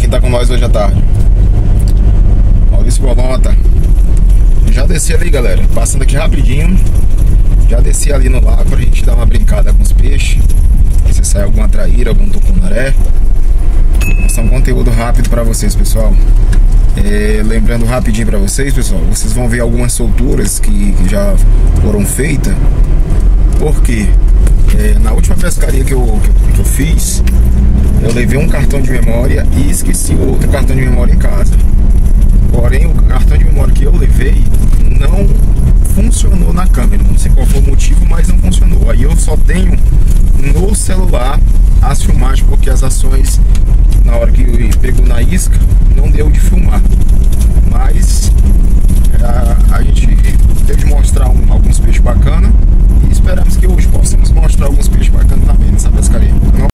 quem tá com nós hoje à tarde. Maurício Bolota. Já desci ali, galera. Passando aqui rapidinho. Já desci ali no lago pra gente dar uma brincada com os peixes. Se sai alguma traíra, algum tucunaré. Mostrar um conteúdo rápido pra vocês, pessoal. Lembrando rapidinho pra vocês, pessoal, vocês vão ver algumas solturas que já foram feitas. Porque na última pescaria que eu fiz, eu levei um cartão de memória e esqueci outro cartão de memória em casa. Porém, o cartão de memória que eu levei não funcionou na câmera. Não sei qual foi o motivo, mas não funcionou. Aí eu só tenho no celular as filmagens, porque as ações, na hora que pegou na isca, não deu de filmar. Mas a gente teve de mostrar alguns peixes bacanas. E esperamos que hoje possamos mostrar alguns peixes bacanas também nessa pescaria.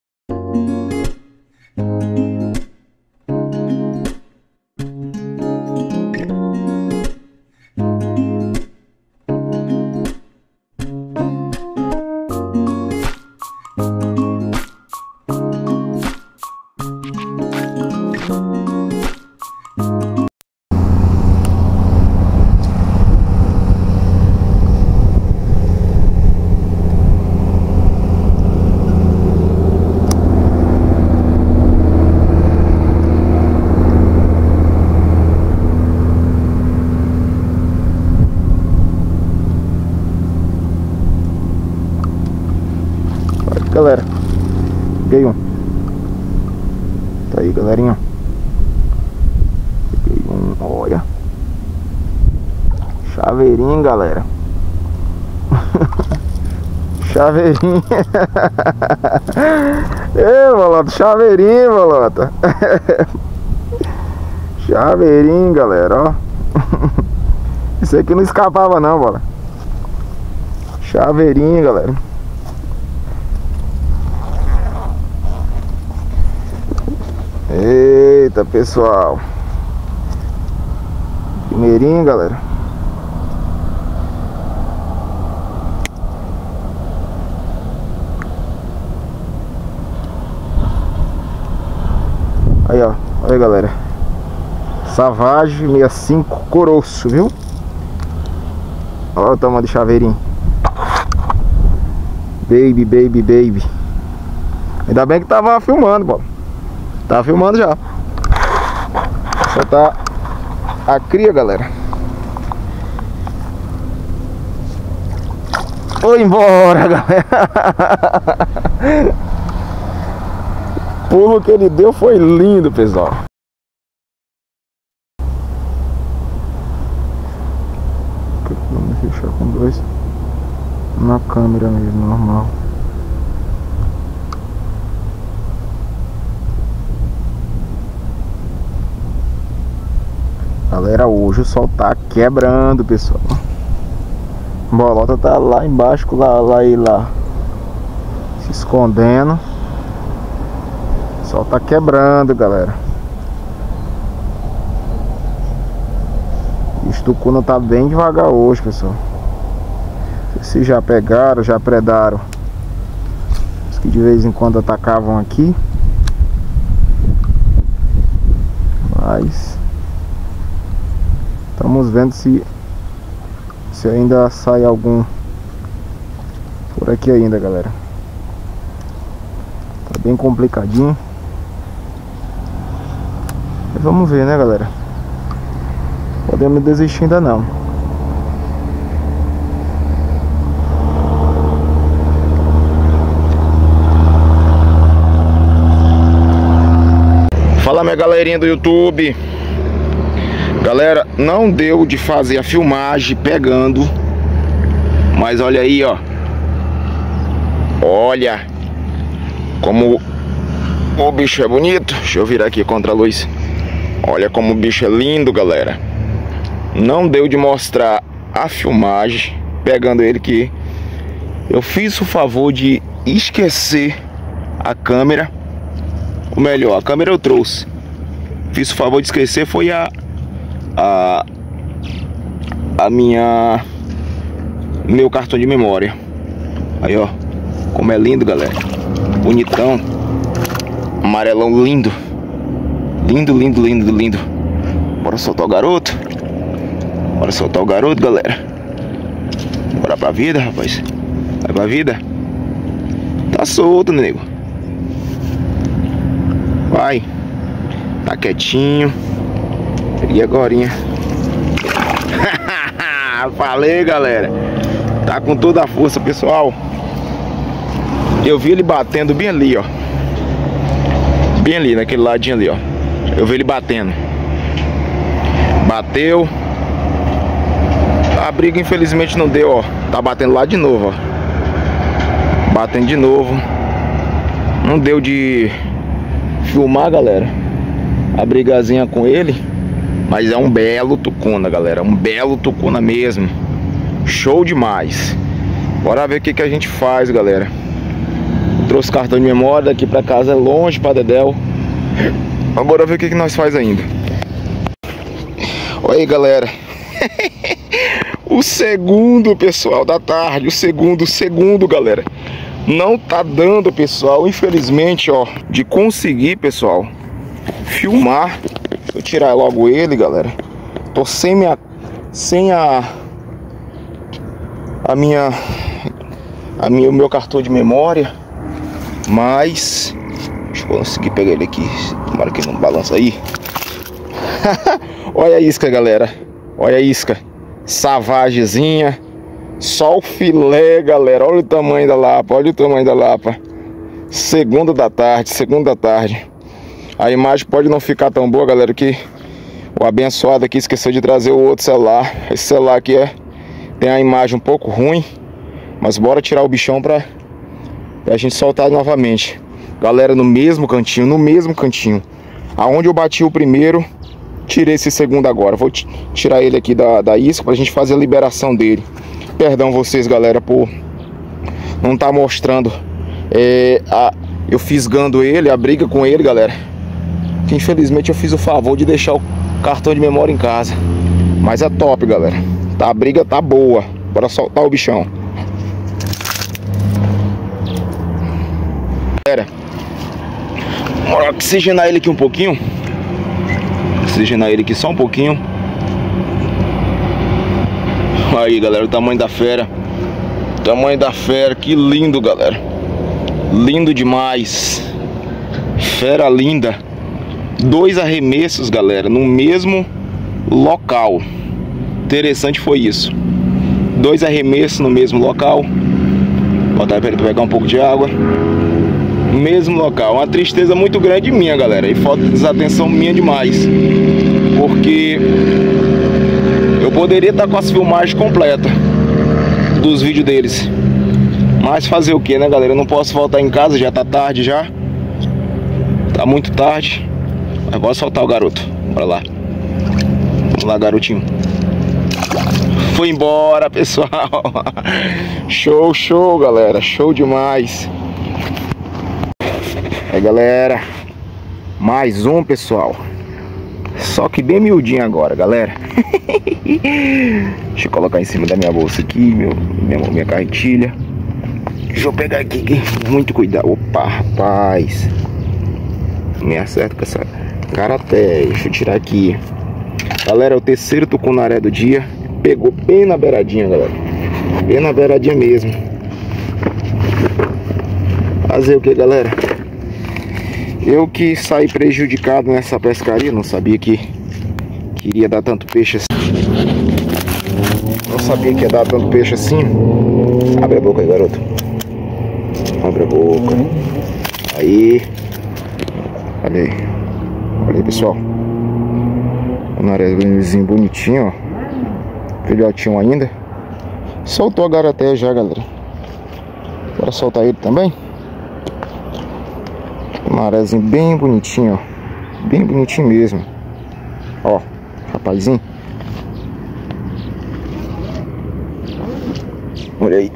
Galera, peguei um. Tá aí, galerinha. Peguei um, olha. Chaveirinho, galera. Chaveirinho. Ei, Bolota, chaveirinho, Bolota. Chaveirinho, galera, ó. Isso aqui não escapava não, bola. Chaveirinho, galera. Eita, pessoal. Primeirinho, galera. Aí, ó. Olha, galera. Savage 65 coroço, viu? Olha o tamanho do chaveirinho. Baby, baby, baby. Ainda bem que tava filmando, bola. Tá filmando já. Só tá a cria, galera. Foi embora, galera. O pulo que ele deu foi lindo, pessoal. Vamos fechar com dois na câmera mesmo, normal. Galera, hoje o sol tá quebrando, pessoal. A bolota tá lá embaixo, lá e lá, se escondendo. O sol tá quebrando, galera. E os tucuna tá bem devagar hoje, pessoal. Se já pegaram, já predaram os que de vez em quando atacavam aqui. Mas estamos vendo se ainda sai algum por aqui ainda, galera. Tá bem complicadinho. Mas vamos ver, né, galera? Podemos desistir ainda não. Fala, minha galerinha do YouTube. Galera, não deu de fazer a filmagem pegando, mas olha aí, ó. Olha como o bicho é bonito. Deixa eu virar aqui contra a luz. Olha como o bicho é lindo, galera. Não deu de mostrar a filmagem pegando ele, que eu fiz o favor de esquecer a câmera. Ou melhor, a câmera eu trouxe. Fiz o favor de esquecer, foi meu cartão de memória. Aí, ó, como é lindo, galera. Bonitão. Amarelão lindo. Lindo, lindo, lindo, lindo. Bora soltar o garoto. Bora soltar o garoto, galera. Bora pra vida, rapaz. Vai pra vida. Tá solto, nego. Vai. Tá quietinho. E agorinha. Falei, galera. Tá com toda a força, pessoal. Eu vi ele batendo bem ali, ó. Bem ali, naquele ladinho ali, ó. Eu vi ele batendo. Bateu. A briga infelizmente não deu, ó. Tá batendo lá de novo, ó. Batendo de novo. Não deu de filmar, galera, a brigazinha com ele. Mas é um belo tucuna, galera. Um belo tucuna mesmo. Show demais. Bora ver o que a gente faz, galera. Trouxe cartão de memória daqui pra casa, é longe pra Dedéu. Mas bora ver o que nós faz ainda. Olha aí, galera. O segundo, pessoal, da tarde. O segundo, galera. Não tá dando, pessoal. Infelizmente, ó, de conseguir, pessoal, filmar. Vou tirar logo ele, galera. Tô sem o meu cartão de memória. Mas deixa eu conseguir pegar ele aqui. Tomara que ele não balança aí. Olha a isca, galera. Olha a isca. Savagezinha. Só o filé, galera. Olha o tamanho da lapa. Olha o tamanho da lapa. Segunda da tarde. A imagem pode não ficar tão boa, galera, que o abençoado aqui esqueceu de trazer o outro celular. Esse celular aqui tem a imagem um pouco ruim. Mas bora tirar o bichão pra a gente soltar novamente. Galera, no mesmo cantinho. Aonde eu bati o primeiro, tirei esse segundo agora. Vou tirar ele aqui da isca pra gente fazer a liberação dele. Perdão vocês, galera, por não tá mostrando eu fisgando ele, a briga com ele, galera. Que infelizmente eu fiz o favor de deixar o cartão de memória em casa. Mas é top, galera. Tá, a briga tá boa. Bora soltar o bichão. Galera, bora oxigenar ele aqui um pouquinho. Oxigenar ele aqui só um pouquinho. Aí, galera, o tamanho da fera. Tamanho da fera, que lindo, galera. Lindo demais. Fera linda. 2 arremessos, galera, no mesmo local. Interessante foi isso. 2 arremessos no mesmo local. Vou botar pra ele pegar um pouco de água. Mesmo local. Uma tristeza muito grande minha, galera. E falta de desatenção minha demais. Porque eu poderia estar com as filmagens completas dos vídeos deles. Mas fazer o que, né, galera? Eu não posso voltar em casa, já tá tarde já. Tá muito tarde. Mas bora soltar o garoto. Bora lá. Vamos lá, garotinho. Foi embora, pessoal. Show, galera. Show demais. Aí, galera. Mais um, pessoal. Só que bem miudinho agora, galera. Deixa eu colocar em cima da minha bolsa aqui, minha carretilha. Deixa eu pegar aqui, muito cuidado. Opa, rapaz. Me acerto com essa karaté. Deixa eu tirar aqui. Galera, é o terceiro tucunaré do dia. Pegou bem na beiradinha, galera. Bem na beiradinha mesmo. Fazer o que, galera? Eu que saí prejudicado nessa pescaria. Não sabia que iria dar tanto peixe assim. Não sabia que ia dar tanto peixe assim. Abre a boca aí, garoto. Abre a boca. Aí. Olha aí. Olha aí, pessoal. O narezinho bonitinho, ó. Filhotinho ainda. Soltou a garaté já, galera. Bora soltar ele também. O narezinho bem bonitinho, ó. Bem bonitinho mesmo. Ó, rapazinho. Olha aí.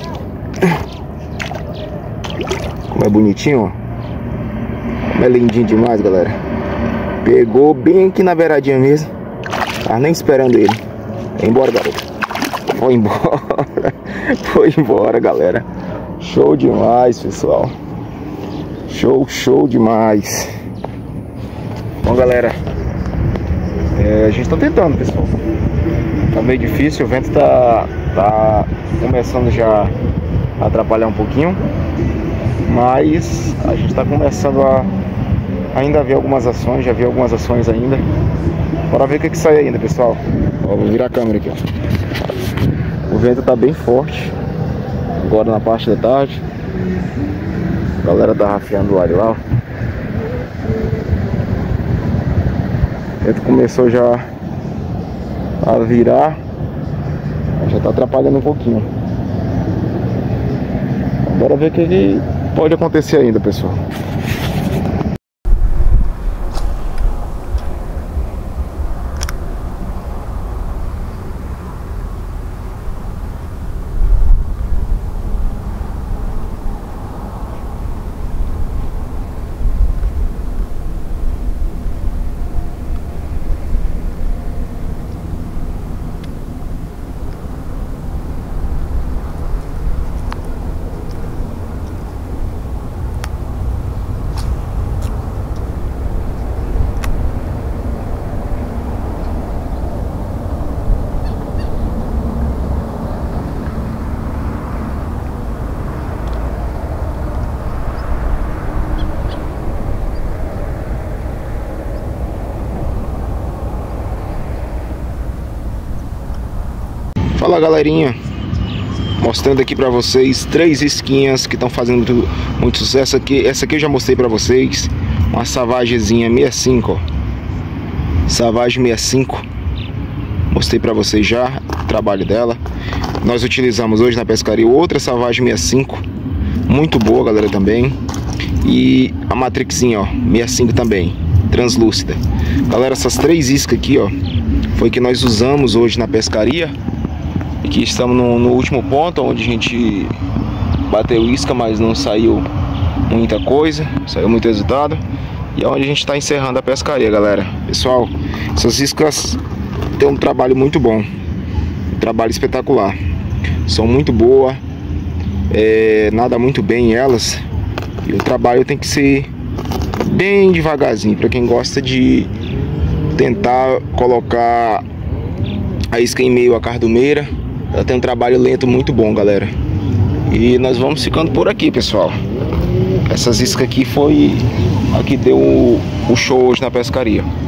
Como é bonitinho, ó. Como é lindinho demais, galera. Pegou bem aqui na beiradinha mesmo. Tava nem esperando ele. Vai embora, garoto. Foi embora. Foi embora, galera. Show demais, pessoal. Show demais. Bom, galera, a gente tá tentando, pessoal. Tá meio difícil, o vento tá começando já a atrapalhar um pouquinho, mas a gente tá começando a ainda ver algumas ações, já vi algumas ações ainda. Bora ver o que sai ainda, pessoal. Ó, vou virar a câmera aqui, ó. O vento tá bem forte agora na parte da tarde. A galera tá rafiando o ar lá, ó. O vento começou já a virar, já tá atrapalhando um pouquinho. Bora ver o que pode acontecer ainda, pessoal. Fala, galerinha, mostrando aqui pra vocês 3 isquinhas que estão fazendo muito sucesso aqui. Essa aqui eu já mostrei pra vocês, uma Savagezinha 65, ó. Savage 65, mostrei pra vocês já o trabalho dela. Nós utilizamos hoje na pescaria outra Savage 65, muito boa, galera, também. E a Matrixinha, ó, 65 também, translúcida. Galera, essas 3 iscas aqui, ó, foi que nós usamos hoje na pescaria. Aqui estamos no último ponto, onde a gente bateu isca, mas não saiu muita coisa, saiu muito resultado. E é onde a gente está encerrando a pescaria, galera. Pessoal, essas iscas têm um trabalho muito bom, um trabalho espetacular. São muito boas, nada muito bem elas. E o trabalho tem que ser bem devagarzinho, para quem gosta de tentar colocar a isca em meio à cardumeira. Ela tem um trabalho lento muito bom, galera. E nós vamos ficando por aqui, pessoal. Essas iscas aqui foi a que deu o show hoje na pescaria.